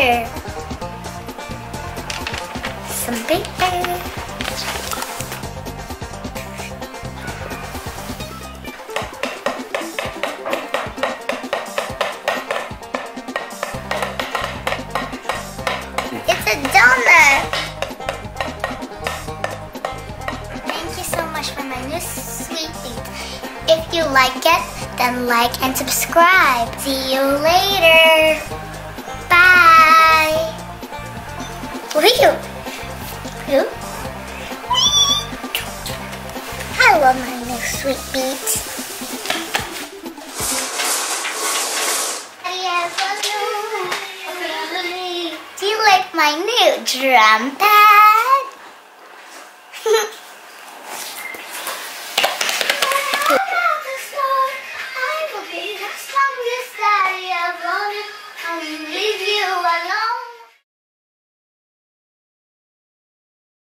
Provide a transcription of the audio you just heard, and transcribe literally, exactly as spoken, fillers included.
here. Some paper. It's a donut. Thank you so much for my new sweet treat. If you like it, then like and subscribe. See you later. Bye. Woo. Woo. I love my new sweet beats. Do you like my new drum pad?